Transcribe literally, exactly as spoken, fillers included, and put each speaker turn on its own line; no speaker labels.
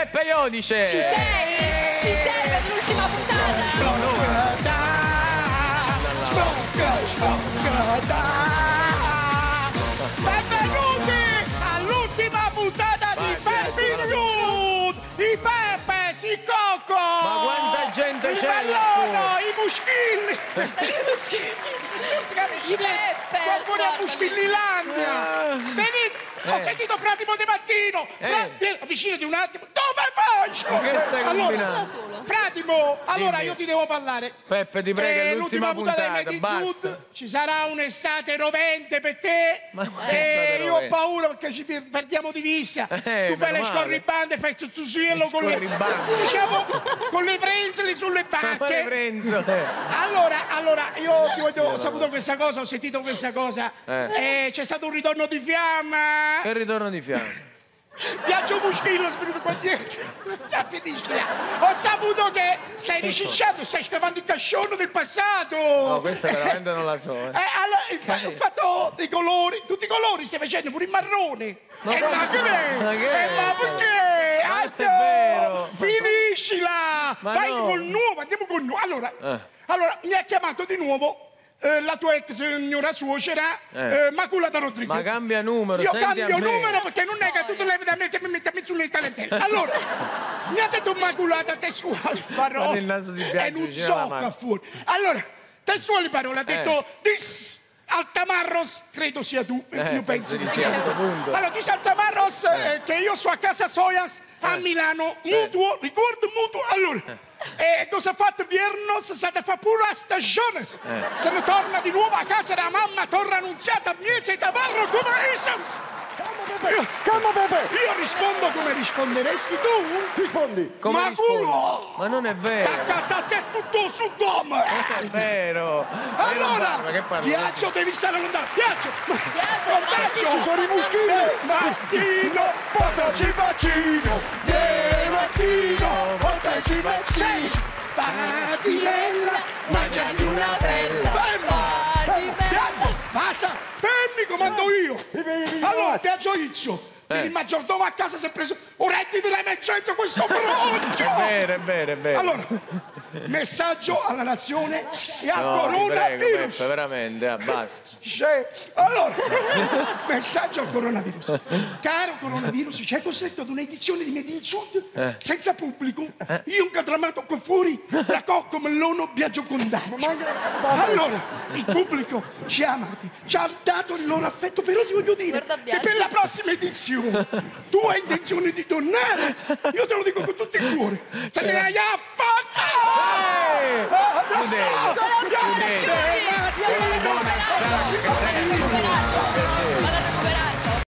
Peppe Iodice.
Ci sei? Ci sei per l'ultima puntata?
Benvenuti all'ultima puntata di Peppe Sud! I Peppe, si Coco!
Ma quanta gente c'è?
Il Ballone, i Muschilli! I Muschilli!
I Peppe!
Qualcuno a Muschillilandia! Venite! Ho sentito Frati Montemattino! Fra...
Eh.
Avvicinati un attimo! Dove vai?
Ma che stai
allora,
combinando?
Fratimo, allora
Dimmi.
io ti devo parlare.
Peppe, ti prego, è
Eh,
l'ultima puntata,
di Made in
basta.
Sud. Ci sarà un'estate rovente per te.
Ma
e
estate
io ho
rovente?
paura perché ci per- perdiamo di vista.
Eh,
tu fai
meno
le
male.
scorribande, fai il zuzzurello con le
scorribande.
diciamo con le prenzole sulle
Ma quale
barche.
prenzole?
Allora, allora, io ti voglio, ho saputo questa cosa, ho sentito questa cosa.
Eh.
Eh, c'è stato un ritorno di fiamma.
Che ritorno di fiamma.
Viaggio Muschino, spirito qua dietro. Già finisce. Ho saputo che stai ricicciando, stai scavando il cascione del passato.
No, questa veramente non la so. Eh.
Eh, allora, ho fatto dei colori, tutti i colori stai facendo, pure il marrone.
Ma
e
come-
ma che
ma
è?
che
Eh,
è
ma
questo?
perché?
Ma non è
Addio!
vero.
Finiscila!
Ma
Vai
no.
col nuovo, andiamo col nuovo. Allora,
Eh.
allora, mi ha chiamato di nuovo eh, la tua ex signora suocera,
Eh.
eh, Maculata Rodriguez.
Ma cambia numero,
Io
senti
cambio
a me.
numero perché non è che tu te levi da me e mi metti a me sulle talentelle. Allora, mi ha detto Maculata testuali
Guarda
parole.
il naso di
E
Biagio
non
vicino
so
alla
qua
mano.
fuori. Allora, testuali parole, ha detto dis Altamarros, credo sia tu,
Eh,
io
penso
penso
di
che
sì,
sia
a sto
tu.
punto.
Allora, dis Altamarros eh, che io sono a casa Soias a Milano, mutuo, ricordo mutuo. Allora, e cosa ha fatto viernos? State a fare pure la stagione. Se ne torna di nuovo a casa la mamma, torna annunziata, mieze tabarro come esas.
Calma Pepe!
Io rispondo come risponderesti tu?
Rispondi!
Come
Ma
rispondi?
culo!
Ma non è vero.
Taccata a te tutto su dom!
È vero. Lei non
Allora,
parla, che parla?
Piaggio, devi stare lontano. Piaggio!
Piaggio,
Ci sono i muschini! Martino, portaci bacino! De Martino, portaci bacino! Fatinella, mangiami una bella! Fermo! Piaggio, passa! Fermi, comando io! Allora, Piaggio Izio! Il maggiordomo a casa si è preso un reddito dell'emergenza questo broncio!
È vero, è vero, è vero.
Allora, messaggio alla nazione e al
No, ti prego,
coronavirus.
Peppe, veramente, ah, basta.
C'è- Allora, messaggio al coronavirus. Caro coronavirus, ci hai costretto ad un'edizione di Made in Sud senza pubblico. Io un catramato qua fuori tra Cocco, Mellono, Biagio Condaggio. Allora, il pubblico ci ha amati, ci ha dato il loro affetto, però ti voglio dire
Guarda
che
Biagio.
per la prossima edizione tu hai intenzione di tornare. Io te lo dico con tutto il cuore. Te ne hai affatto!
Chiudete, chiudete. Con buona strada che sei